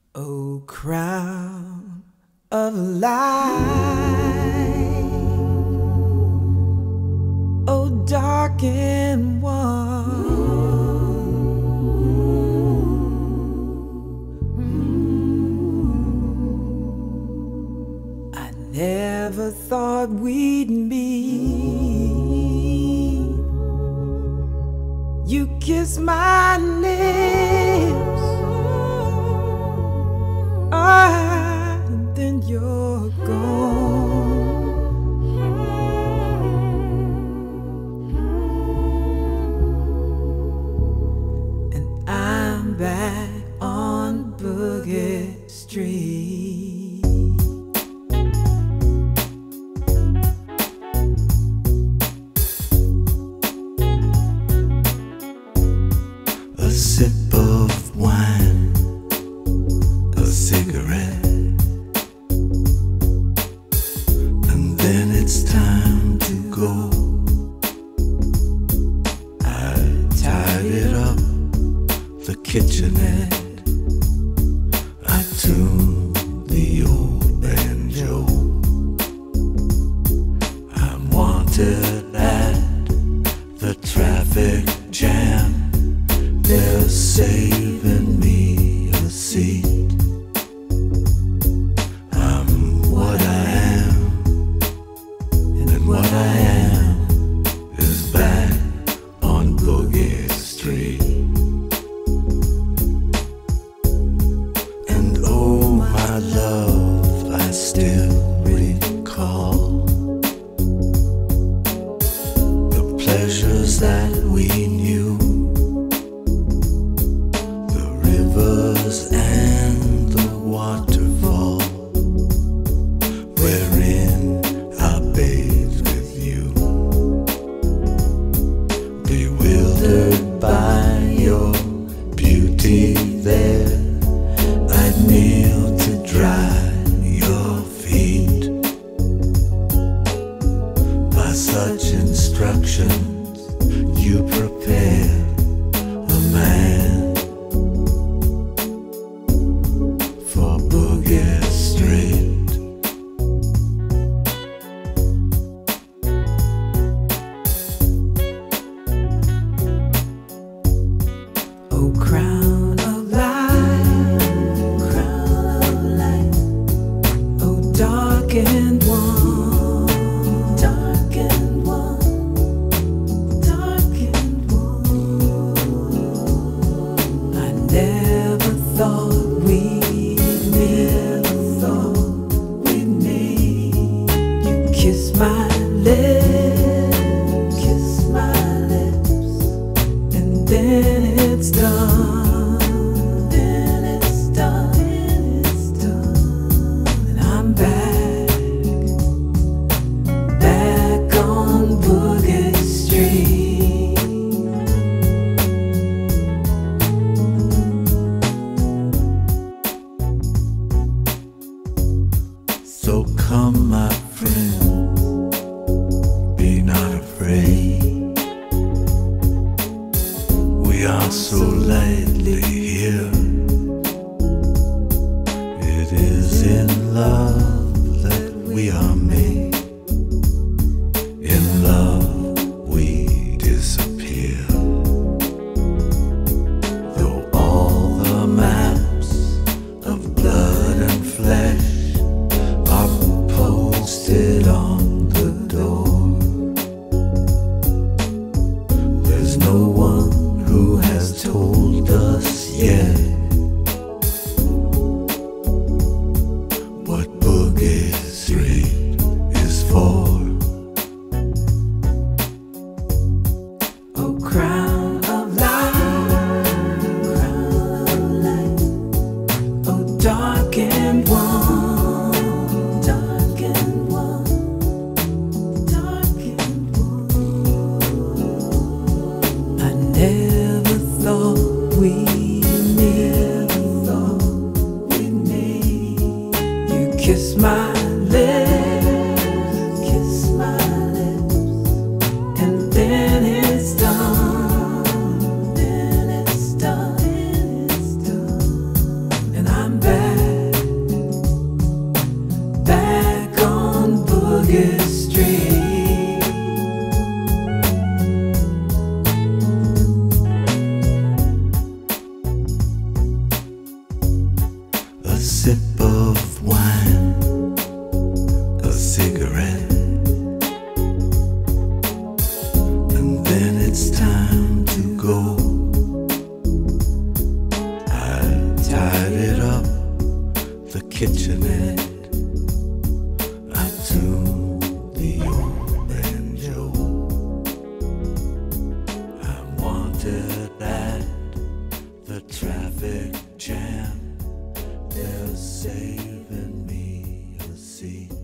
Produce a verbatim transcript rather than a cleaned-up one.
O crown of light, O darkened one, I never thought we'd meet. You kiss my lips, ah, and then you're gone. And I'm back on Boogie Street. A sip of wine, a cigarette, and then it's time to go. I tidied up the kitchenette, I tuned the old banjo. I'm wanted at the traffic jam, they're saving me a seat. I'm what I am, and what I am is back on Boogie Street. And oh my love, I still recall the pleasures that we knew, and the waterfall wherein I bathed with you, bewildered by your beauty there. I'd kneel to dry your feet. By such instructions you prepare a man for Boogie Street. O crown of light, crown of light, O darkened one, darkened one, darkened one. I never thought we'd never thought we'd meet. You kiss my lips, kiss my lips, and then it's done, then it's done, then it's done. And I'm back, back on Boogie Street. So come, my friend, be not afraid. We are so lightly here. It is in love that we are made. In love we disappear. Though all the maps of blood and flesh are posted on the door, there's no one who has told us yet what Boogie Street is for. O crown of light, crown of light, O darkened one, darkened one, darkened one. I never thought we'd never thought we'd meet. You kiss my lips, kiss my lips, and then it's done, then it's done, then it's done. And I'm back. sip of wine, a cigarette, and then it's time to go. I tidied up the kitchenette, I tuned the old banjo. I wanted at the traffic jam, they're saving me a seat.